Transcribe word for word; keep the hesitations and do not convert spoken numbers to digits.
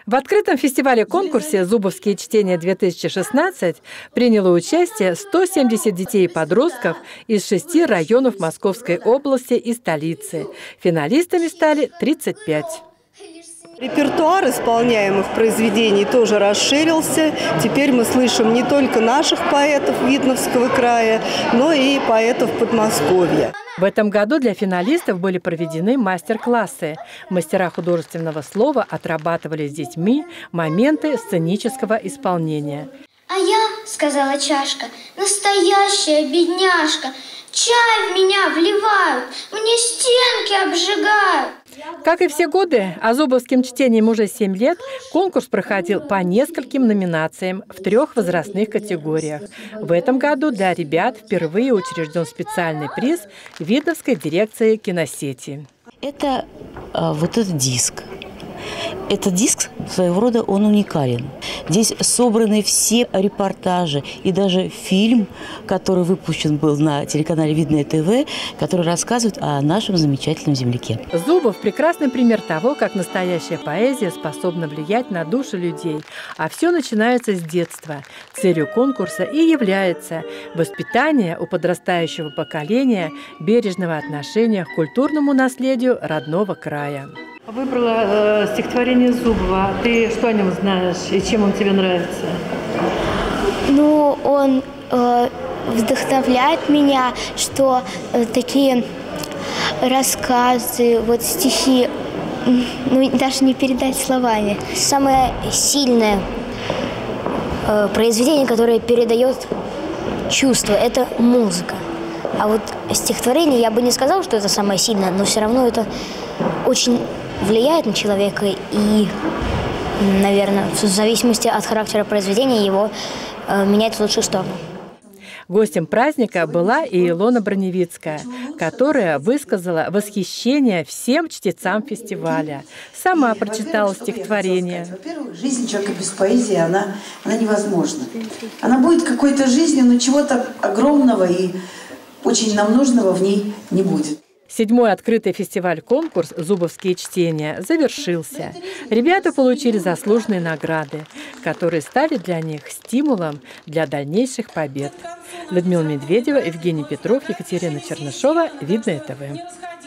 В открытом фестивале-конкурсе «Зубовские чтения-две тысячи шестнадцать» приняло участие сто семьдесят детей и подростков из шести районов Московской области и столицы. Финалистами стали тридцать пять. Репертуар исполняемых произведений тоже расширился. Теперь мы слышим не только наших поэтов Видновского края, но и поэтов Подмосковья. В этом году для финалистов были проведены мастер-классы. Мастера художественного слова отрабатывали с детьми моменты сценического исполнения. А я, сказала чашка, настоящая бедняжка. Чай в меня вливают, мне стенки обжигают. Как и все годы, а зубовским чтением уже семь лет, конкурс проходил по нескольким номинациям в трех возрастных категориях. В этом году для ребят впервые учрежден специальный приз Видновской дирекции киносети. Это а, вот этот диск. Этот диск своего рода он уникален. Здесь собраны все репортажи и даже фильм, который выпущен был на телеканале Видное ТВ, который рассказывает о нашем замечательном земляке. Зубов – прекрасный пример того, как настоящая поэзия способна влиять на души людей. А все начинается с детства. Целью конкурса и является воспитание у подрастающего поколения бережного отношения к культурному наследию родного края. Выбрала э, стихотворение Зубова. Ты что о нем знаешь и чем он тебе нравится? Ну, он э, вдохновляет меня, что э, такие рассказы, вот стихи, ну, даже не передать словами. Самое сильное э, произведение, которое передает чувство, это музыка. А вот стихотворение, я бы не сказала, что это самое сильное, но все равно это очень влияет на человека и, наверное, в зависимости от характера произведения его э, меняет в лучшую сторону. Гостем праздника была и Илона Броневицкая, которая высказала восхищение всем чтецам фестиваля. Сама прочитала стихотворение. Во-первых, жизнь человека без поэзии, она, она невозможна. Она будет какой-то жизнью, но чего-то огромного и очень нам нужного в ней не будет. Седьмой открытый фестиваль-конкурс «Зубовские чтения» завершился. Ребята получили заслуженные награды, которые стали для них стимулом для дальнейших побед. Людмила Медведева, Евгений Петров, Екатерина Чернышова, Видное ТВ.